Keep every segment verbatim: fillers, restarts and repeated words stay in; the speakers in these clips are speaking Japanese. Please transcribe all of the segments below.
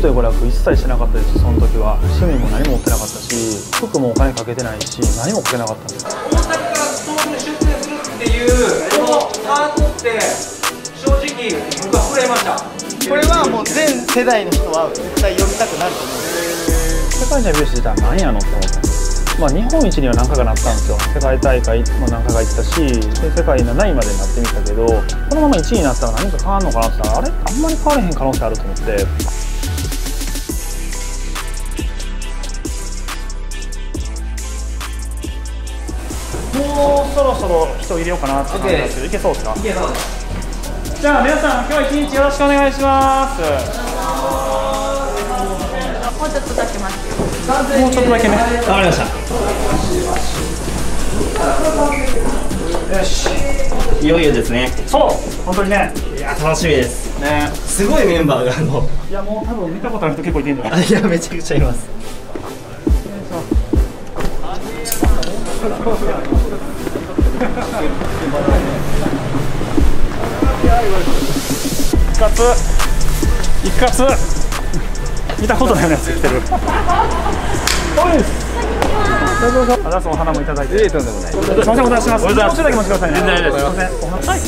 という娯楽一切してなかったです。その時は趣味も何も持ってなかったし、服もお金かけてないし、何もかけなかったんです。 大阪から東京に出店するっていうこのハートって正直僕は震えました。 これはもう全世代の人は絶対読みたくなると思う。 世界一の美容師自体は何やのって思ったんです。まあ日本一には何回かなったんですよ。世界大会も何回か行ったし、で世界なないまでになってみたけど、このままいちいになったら何か変わるのかなって言ったら、あれあんまり変われへん可能性あると思って。もうそろそろ人入れようかなって感じですけど、いけそうですか？いけそうです。じゃあ皆さん、今日一日よろしくお願いします。 もうちょっとだけ待ってよ。 もうちょっとだけね。わかりました。よし。 いよいよですね。 そう、本当にね。 いや楽しみです。 ね。 すごいメンバーがあの。 いやもう多分見たことある人結構いてんじゃない？ いやめちゃくちゃいます。 一括一括見たことないようなやつ来てる。おいです。どうぞどうぞ。あだすお花もいただいて。いいとんでもない。すみませんお願いします。もうちょっとだけ待ちくださいね。全然大丈夫です。すみません。お花はい。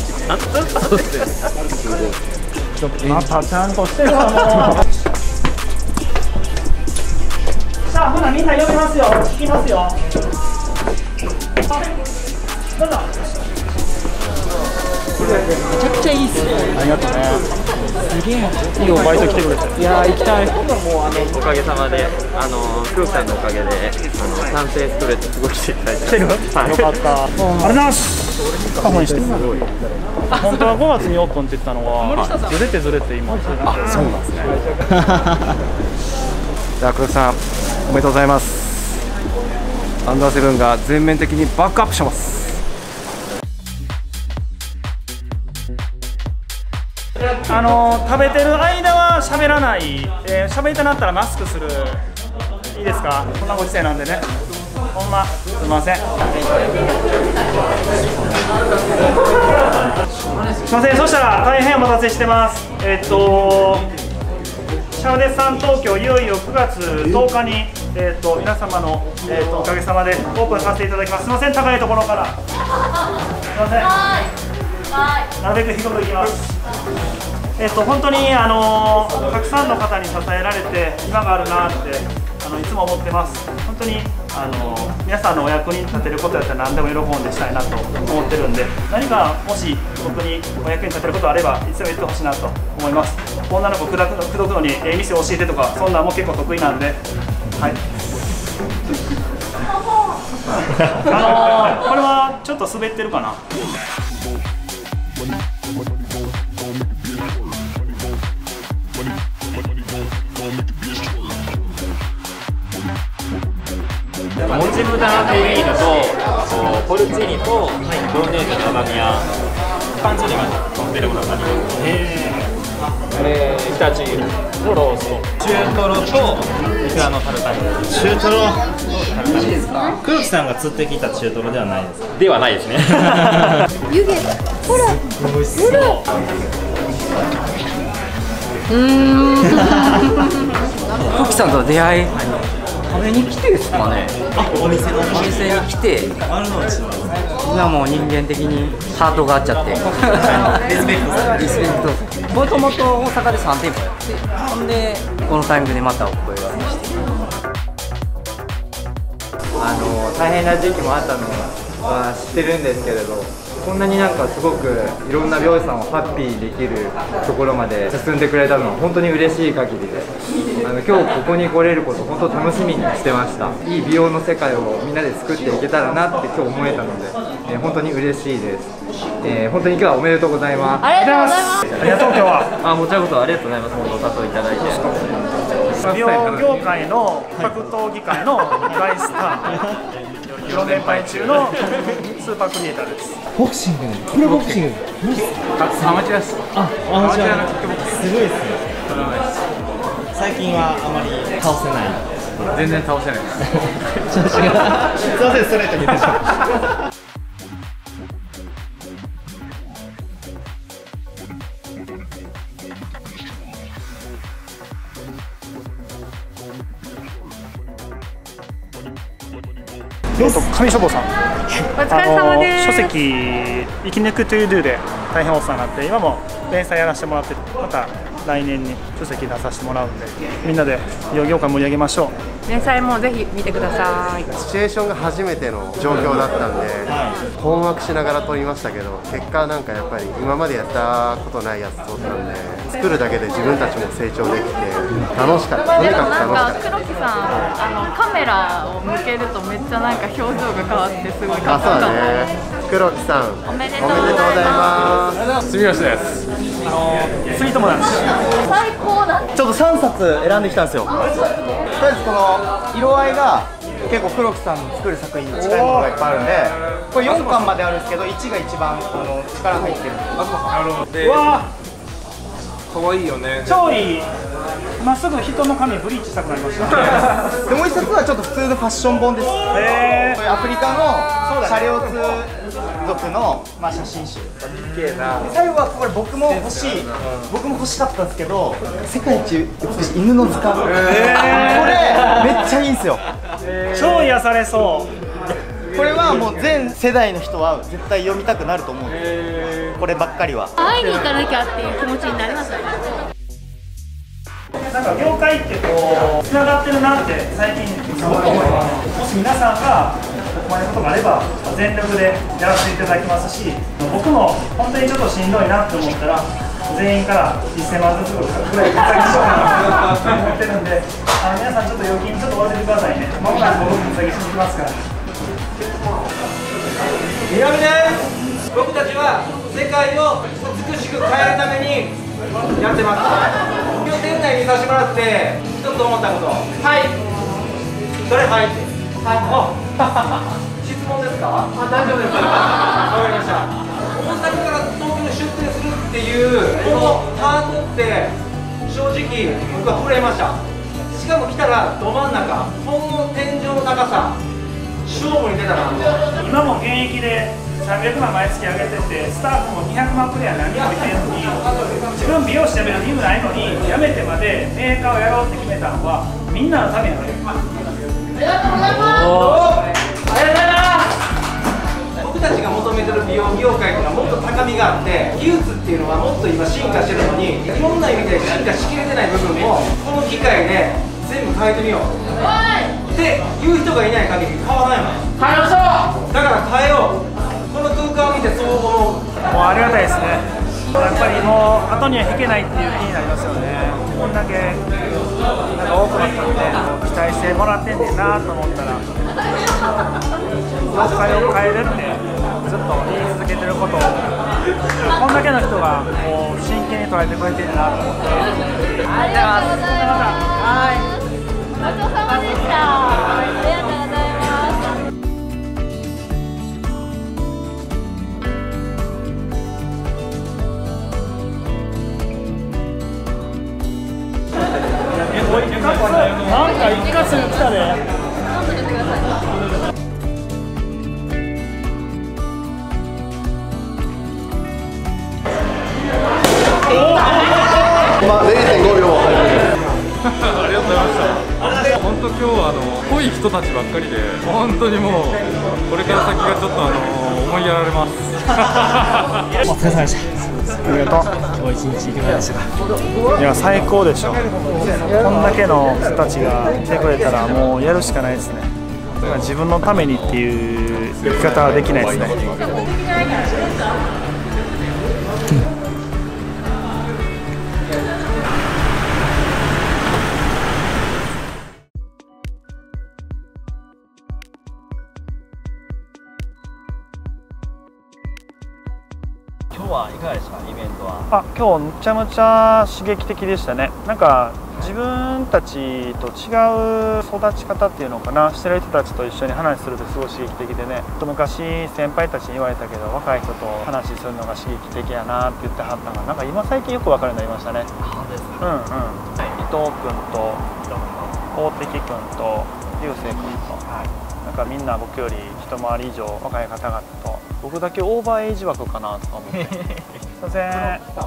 ちょっとまたちゃんとしてるわもう。さあほなみんな読みますよ。聞きますよ。どうぞ。 めちゃくちゃいいっすね。 ありがとうね。 すげえ。 今日バイト来てくれて。 いやー行きたい。 おかげさまで、あの黒木さんのおかげで、あの男性ストレートすごい来ていただいて。 来てる？はい、よかった。ありがとうございます。カホにしてる。本当はごがつにオープンって言ったのはずれてずれて今。あ、そうなんですね。 じゃあ黒木さんおめでとうございます。アンダーセブンが全面的にバックアップします。 あの食べてる間は喋らない、えー、喋りたなったらマスクする。いいですか？こんなご時世なんでね。ほんますみません。すみません。そしたら大変お待たせしてます。えっとシャウデスさん東京いよいよくがつとおかに、えっと皆様の、えっとおかげさまでオープンさせていただきます。すみません、高いところから。すみません。なるべく低くいきます。えっと本当にあのたくさんの方に支えられて今があるなってあのいつも思ってます。本当にあの皆さんのお役に立てることやったら何でも喜んでしたいなと思ってるんで、何かもし僕にお役に立てることあればいつでも言ってほしいなと思います。女の子口説くの口説くのにえ店教えてとかそんなんも結構得意なんで、はい。あのこれはちょっと滑ってるかな。 もち豚のテリーヌとポルチーニとボロネーゼの甘みやパンチリが乗ってるものがあります。えー、常陸牛のロースト、中トロとイクラのタルタル。 中トロ。黒木さんが釣ってきた中トロではないですか？ ではないですね。 湯気、ほら、 美味しそう。 うーん。黒木さんとの出会い。食べに来てですかね。 あ、お店のお店に来て、 丸の内の今もう人間的にハートが合っちゃって、リスペクト、リスペクト。もともと大阪でさんてんぽやって、ほんでこのタイミングでまたお声掛けして、あの大変な時期もあったのは知ってるんですけれど、こんなになんかすごくいろんな美容師さんをハッピーできるところまで進んでくれたのは本当に嬉しい限りで、あの今日ここに来れること本当楽しみにしてました。いい美容の世界をみんなで作っていけたらなって今日思えたので、えー、本当に嬉しいです。えー、本当に今日はおめでとうございます。 ありがとうございます。 ありがとう今日は。 あ、こちらこそありがとうございます。本当お誘いいただいて。 美容業界の格闘技界の大スター。よねんぱい中のスーパークリエイターです。 ボクシング、プロボクシング。 アマチュアです。 あ、アマチュアのキックボクシング。 すごいですね。最近はあまり倒せない。 全然倒せないです。 調子が。すいません、ストレートに言ってしまう。 えっと上書房さん、 お疲れ様です。 あの書籍「生き抜くトゥードゥ」で大変お世話になって、今も連載やらせてもらってまた来年に書籍出させてもらうんで、みんなで医療業界盛り上げましょう。 連載もぜひ見てください。 シチュエーションが初めての状況だったんで、困惑しながら撮りましたけど、結果なんかやっぱり今までやったことないやつ撮ったんで、作るだけで自分たちも成長できて楽しかった。とにかく楽しかった。 でもなんか黒木さん、あのカメラを向けるとめっちゃなんか表情が変わってすごいかっこよかった。 あ、そうだね。黒木さん、 おめでとうございます。 住吉です。 あのスイートもなんです。 最高だ。 ちょっとさんさつ選んできたんですよ。とりあえずこの色合いが結構黒木さんの作る作品に近いものがいっぱいあるんで、これよんかんまであるんですけどいちが一番あの力入ってる。 うわ可愛いよね。 超いい。まっすぐ人の髪ブリーチしたくなりました。 でもう一冊はちょっと普通のファッション本です。 へこれアフリカのシャレオツ族の、まあ、写真集。最後はこれ僕も欲しい、僕も欲しかったんですけど、世界一美しい犬の図鑑、これめっちゃいいんですよ。 超癒されそう。 これはもう全世代の人は絶対読みたくなると思うんです。こればっかりは会いに行かなきゃっていう気持ちになりますよね。 なんか業界ってこうつながってるなって最近すごく思います。もし皆さんがこういうことがあれば全力でやらせていただきますし、僕も本当にちょっとしんどいなって思ったら全員からいっせんまんずつぐらいいただきしようかなと思ってるんで、あの皆さんちょっと預金ちょっと忘れてくださいね。まもなく僕に先しに行きますから。 南です。僕たちは世界を美しく変えるためにやってます。今日店内見させてもらって一つ思ったこと。はい。それはいって。はい。あ、質問ですか？あ、大丈夫です。わかりました。大阪から東京に出店するっていうこのハートって正直僕は震えました。しかも来たらど真ん中、この天井の高さ、勝負に出たなと。 今も現役でさんびゃくまん毎月上げてて、スタッフもにひゃくまんプレイヤー何人もいてるのに、自分美容師辞める義務ないのに辞めてまでメーカーをやろうって決めたのはみんなのためやね。 ありがとうございます。 ありがとうございます。僕たちが求めてる美容業界っていうのはもっと高みがあって、技術っていうのはもっと今進化してるのに、いろんな意味で進化しきれてない部分もこの機会で全部変えてみようって言う人がいない限り変わらないもん。変えましょう。だから変えよう。この空間を見てそう思う。 もうありがたいですね。やっぱりもう後には引けないっていう気になりますよね。こんだけなんか多くの人にね期待してもらってんねんなと思ったら、業界を変えるってずっと言い続けてることをこんだけの人がもう真剣に捉えてくれてるなと思って。 ありがとうございます。はい。ごちそうさまでした。ありがとうございます。 なんか一括来たで。 まあ れいてんごびょう。 ありがとうございました。本当今日はあの濃い人たちばっかりで、本当にもうこれから先がちょっとあの思いやられます。 お疲れ様でした。ありがとう。今日一日いかがでしたか？いや最高でしょ。こんだけの人たちが来てくれたらもうやるしかないですね。だから自分のためにっていう生き方はできないですね。 今日はいかがでしたか、イベントは。 あ、今日めちゃめちゃ刺激的でしたね。なんか自分たちと違う育ち方っていうのかな、してる人たちと一緒に話するとすごい刺激的でね。昔先輩たちに言われたけど、若い人と話するのが刺激的やなって言ってはったのが、なんか今最近よく分かるようになりましたね。うんうん、伊藤君と大敵君と流星君と、なんかみんな僕より一回り以上若い方々と、僕だけオーバーエイジ枠かなとか思って。すいません。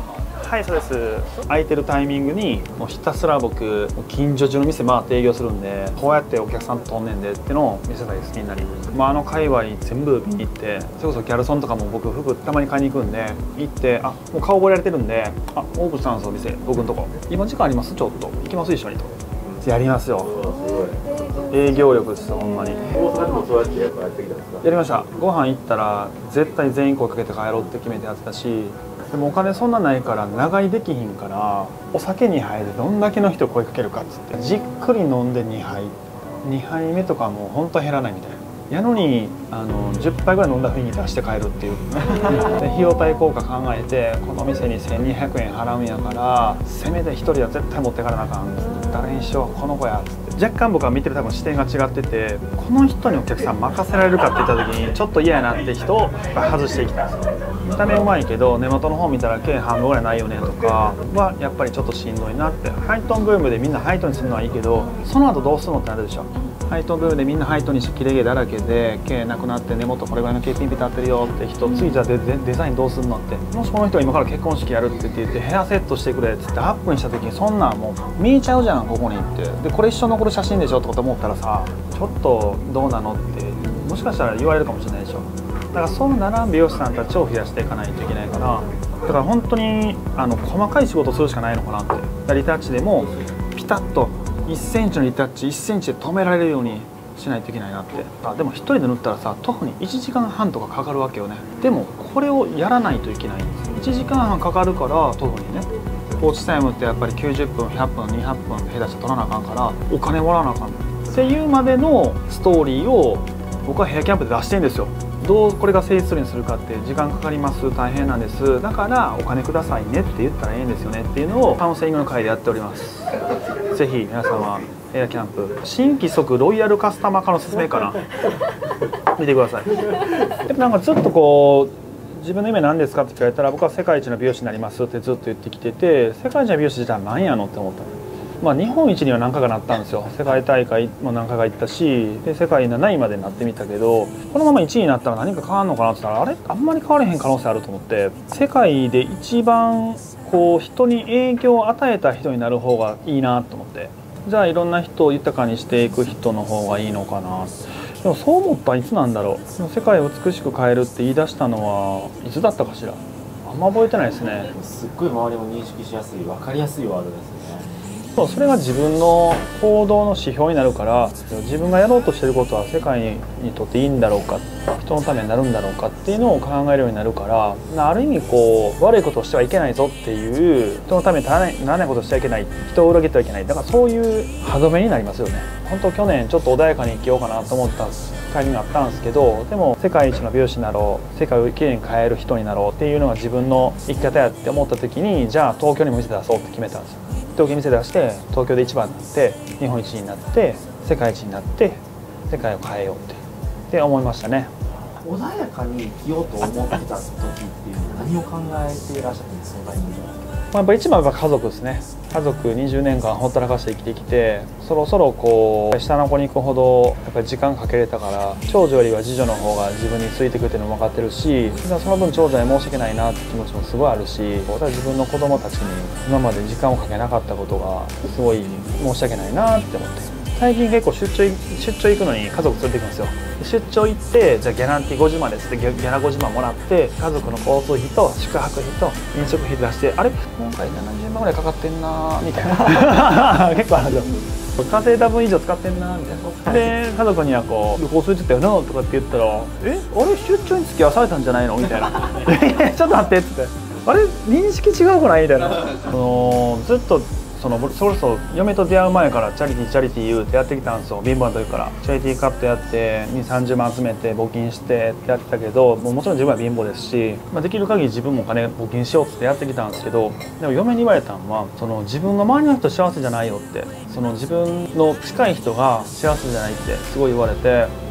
はい、そうです。空いてるタイミングにもうひたすら僕近所中の店回って営業するんで、こうやってお客さんととんねんでっていうのを見せたいです。みんなに。まあ、あの界隈全部見に行って、それこそギャルソンとかも僕服たまに買いに行くんで行って、あ、もう顔覚えられてるんで、あ、オープンしたんですよ店、僕のとこ。今時間あります？ちょっと行きます？一緒にと。やりますよ。営業力ですよ、ほんまに。大阪でもそうやってやってきたんですか？やりました。ご飯行ったら絶対全員声かけて帰ろうって決めてやってたし、でもお金そんなないから長居できひんから、お酒にはいでどんだけの人声かけるかっつってじっくり飲んでにはいにはいめとかもうほんと減らないみたいな。やのにあのじゅっぱいぐらい飲んだ雰囲気出して帰るっていうで費用対効果考えて、この店にせんにひゃくえん払うんやからせめてひとりは絶対持ってかなあかんっつって、誰にしようこの子やっつって、若干僕は見てる多分視点が違ってて、この人にお客さん任せられるかって言った時にちょっと嫌やなって人を外していきたいんですよ。見た目うまいけど根元の方見たら計半分ぐらいないよねとかはやっぱりちょっとしんどいなって。ハイトンブームでみんなハイトンにするのはいいけど、その後どうするのってなるでしょ。ハイトンブームでみんなハイトンにして切れ毛だらけで毛なくなって根元これぐらいの毛ピンピン立ってるよって人、次じゃあ デ, デザインどうするのって、もしこの人が今から結婚式やるって言ってヘアセットしてくれって言ってアップにした時にそんなんもう見えちゃうじゃんここにって。でこれ一生残る写真でしょってこと思ったらさ、ちょっとどうなのってもしかしたら言われるかもしれないでしょ。だからそうなら美容師さんたちを増やしていかないといけないから、だから本当にあの細かい仕事をするしかないのかなって。リタッチでもピタッといっセンチのリタッチいっセンチで止められるようにしないといけないなって。あでもひとりで塗ったらさ徒歩にいちじかんはんとかかかるわけよね。でもこれをやらないといけないんですよ。いちじかんはんかかるから徒歩にね。ポーチタイムってやっぱりきゅうじゅっぷんひゃっぷんにひゃっぷん下手して取らなあかんからお金もらわなあかんっていうまでのストーリーを僕はヘアキャンプで出してるんですよ。どうこれが成立にするかって時間かかります、大変なんです、だからお金くださいねって言ったらいいんですよねっていうのをカウンセリングの会でやっております。ぜひ皆様ヘアキャンプ新規即ロイヤルカスタマー化の説明かな見てください。でもなんかずっとこう自分の夢何ですかって聞かれたら僕は世界一の美容師になりますってずっと言ってきてて、世界一の美容師自体は何やのって思った。まあ日本一には何回かなったんですよ。世界大会も何回か行ったし、で世界なないまでになってみたけど、このままいちいになったら何か変わるのかなって言ったら、あれあんまり変われへん可能性あると思って、世界で一番こう人に影響を与えた人になる方がいいなと思って、じゃあいろんな人を豊かにしていく人の方がいいのかな。でもそう思ったらいつなんだろう。世界を美しく変えるって言い出したのはいつだったかしら。あんま覚えてないですね。 すっごい周りも認識しやすい、分かりやすいワードですね。 そうそれが自分の行動の指標になるから、自分がやろうとしてることは世界にとっていいんだろうか、人のためになるんだろうかっていうのを考えるようになるから、ある意味こう悪いことをしてはいけないぞっていう、人のためにならない、ならないことをしちゃいけない、人を裏切ってはいけない、だからそういう歯止めになりますよね。本当去年ちょっと穏やかに生きようかなと思ったタイミングがあったんですけど、でも世界一の美容師になろう、世界をきれいに変える人になろうっていうのが自分の生き方やって思った時に、じゃあ東京にも店出そうって決めたんですよ。東京に店出して東京で一番になって日本一になって世界一になって世界を変えようってって思いましたね。 穏やかに生きようと思ってた時っていうのは何を考えていらっしゃったんですか？ やっぱ一番は家族ですね。家族にじゅうねんかんほったらかして生きてきて、そろそろこう下の子に行くほどやっぱり時間かけれたから、長女よりは次女の方が自分についてくるっていうのも分かってるし、その分長女に申し訳ないなって気持ちもすごいあるし、私は自分の子供たちに今まで時間をかけなかったことがすごい申し訳ないなって思って、最近結構出張出張行くのに家族連れて行くんですよ。出張行ってじゃあギャランティーごじゅうまんですってギャラごじゅうまんもらって、家族の交通費と宿泊費と飲食費出して、あれ今回ななじゅうまんぐらいかかってんなみたいな結構あるんですよ。稼いだ分以上使ってんなみたいな。で家族にはこう旅行するって言ったよなとかって言ったら、えあれ出張に付き合わされたんじゃないのみたいなちょっと待ってっつって、あれ認識違うくないみたいな。そのずっとそのそれこそ嫁と出会う前からチャリティーチャリティー言うてやってきたんですよ。貧乏な時からチャリティーカットやってにじゅうさんじゅうまん集めて募金してってやってたけど、もうもちろん自分は貧乏ですし、まあ、できる限り自分もお金募金しようってやってきたんですけど、でも嫁に言われたのは、その自分の周りの人幸せじゃないよって、その自分の近い人が幸せじゃないってすごい言われて、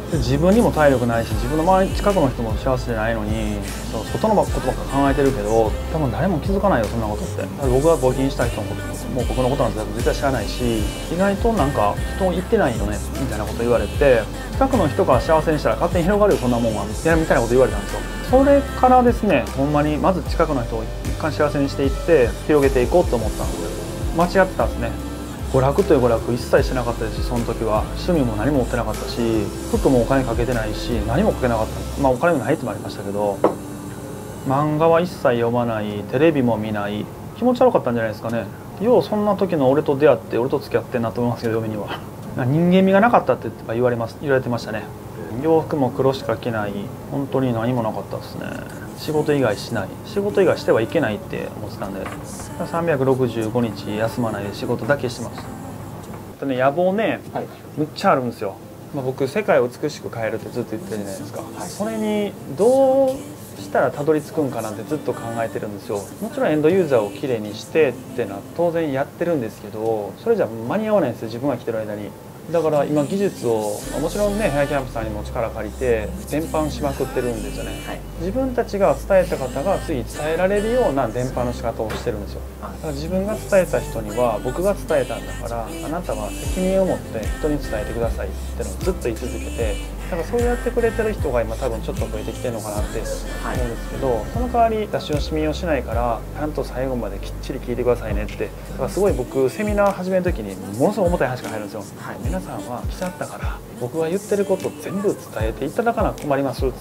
自分にも体力ないし、自分の周り近くの人も幸せじゃないのに、そう外のことばっか考えてるけど、多分誰も気づかないよそんなことって。僕が募金した人のこともう僕のことなんて絶対知らないし、意外となんか人言ってないよねみたいなこと言われて、近くの人から幸せにしたら勝手に広がるよそんなもんはみたいなこと言われたんですよ。それからですね、ほんまにまず近くの人を一貫幸せにしていって広げていこうと思ったんです。間違ってたんですね。娯楽という娯楽一切してなかったですし、その時は趣味も何も持ってなかったし、服もお金かけてないし何もかけなかった。まあお金もないってもありましたけど、漫画は一切読まない、テレビも見ない、気持ち悪かったんじゃないですかね。ようそんな時の俺と出会って俺と付き合ってんなと思いますけど、嫁には人間味がなかったって言われます言われてましたね。洋服も黒しか着ない、本当に何もなかったですね。仕事以外しない、仕事以外してはいけないって思ってたんで、さんびゃくろくじゅうごにち休まないで仕事だけしてます。でね、野望ね、はい、むっちゃあるんですよ。まあ、僕世界を美しく変えるってずっと言ってるじゃないですか、はい、それにどうしたらたどり着くんかなってずっと考えてるんですよ。もちろんエンドユーザーをきれいにしてってのは当然やってるんですけど、それじゃ間に合わないんですよ自分が来てる間に。だから今技術をもちろんね、ヘアキャンプさんにも力借りて伝播しまくってるんですよね、はい、自分たちが伝えた方が次伝えられるような伝播の仕方をしてるんですよ。だから自分が伝えた人には僕が伝えたんだから、あなたは責任を持って人に伝えてくださいってのをずっと言い続けて、だからそうやってくれてる人が今多分ちょっと増えてきてるのかなって思うんですけど、その代わり出し惜しみをしないからちゃんと最後まできっちり聞いてくださいねって。だからすごい僕セミナー始める時にものすごい重たい話が入るんですよ、はい、皆さんは来ちゃったから僕が言ってること全部伝えていただかな困りますっつって、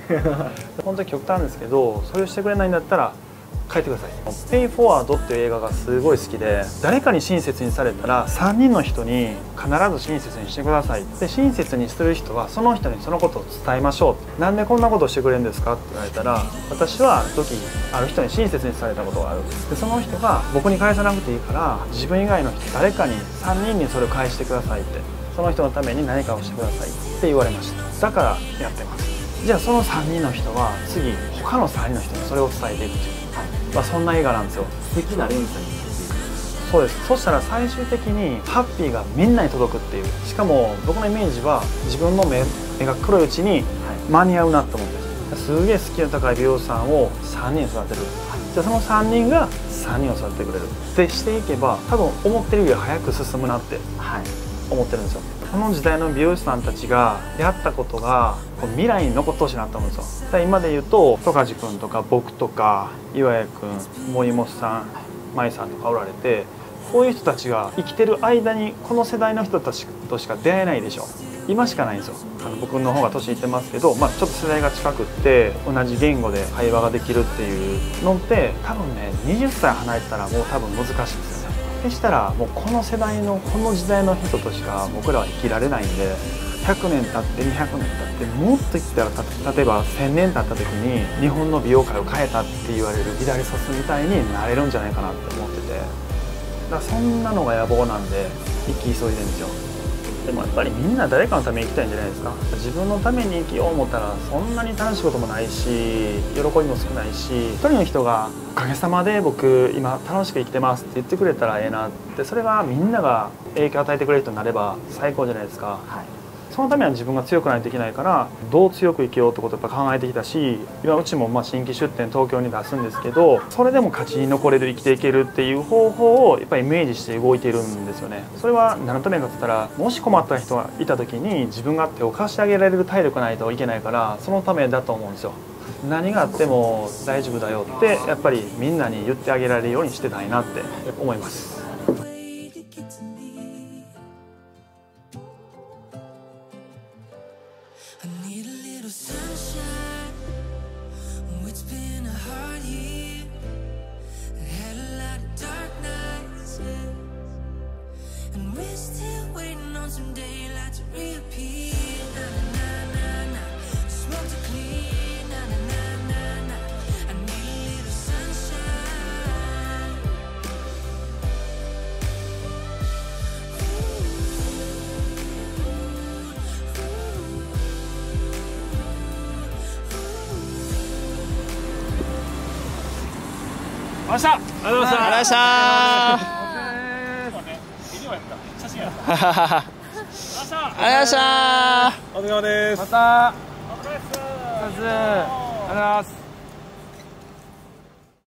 はい、本当に極端ですけど、それをしてくれないんだったら書いてください。ペイフォワードっていう映画がすごい好きで、誰かに親切にされたらさんにんの人に必ず親切にしてください。で親切にする人はその人にそのことを伝えましょう。なんでこんなことをしてくれるんですかって言われたら、私はある時ある人に親切にされたことがある。でその人が僕に返さなくていいから自分以外の人誰かにさんにんにそれを返してくださいって、その人のために何かをしてくださいって言われました。だからやってます。じゃあそのさんにんの人は次他のさんにんの人にそれを伝えていくという、まあ、そんな映画なんですよ。 素敵な連鎖に。 そうです。そしたら最終的にハッピーがみんなに届くっていう。しかも僕のイメージは自分の 目, 目が黒いうちに間に合うなと思って、すげえスキルの高い美容師さんをさんにん育てる、じゃあそのさんにんがさんにんを育ててくれるってしていけば多分思ってるより早く進むなって思ってるんですよ。この時代の美容師さんたちがやったことが未来に残ってほしいなと思うんですよ。だから今で言うと十勝君とか僕とか岩谷君、森本さん、舞さんとかおられて、こういう人たちが生きてる間にこの世代の人たちとしか出会えないでしょ。今しかないんですよ。あの僕の方が年いってますけど、まあ、ちょっと世代が近くって同じ言語で会話ができるっていうのって多分ねにじゅっさい離れてたらもう多分難しいですよね。でしたらもうこの世代のこの時代の人としか僕らは生きられないんで、ひゃくねん経ってにひゃくねん経ってもっと生きたら例えばせんねん経った時に日本の美容界を変えたって言われるビダリサスみたいになれるんじゃないかなって思ってて、だからそんなのが野望なんで生き急いでるんですよ。でもやっぱりみんな誰かのために生きたいんじゃないですか。自分のために生きよう思ったらそんなに楽しいこともないし喜びも少ないし、一人の人が「おかげさまで僕今楽しく生きてます」って言ってくれたらええなって、それがみんなが影響を与えてくれる人になれば最高じゃないですか、はい、そのためには自分が強くないといけないから、どう強く生きようってことをやっぱ考えてきたし、今うちもまあ新規出店東京に出すんですけど、それでも勝ちに残れる生きていけるっていう方法をやっぱりイメージして動いているんですよね。それは何のためかって言ったら、もし困った人がいた時に自分が手を貸してあげられる体力ないといけないから、そのためだと思うんですよ。何があっても大丈夫だよってやっぱりみんなに言ってあげられるようにしてたいなって思います。 ありがとうございました。ありがとうございました。 ビデオやった。写真やった。 りがとうございました。 お疲れ様です。 また。ありがとうございます。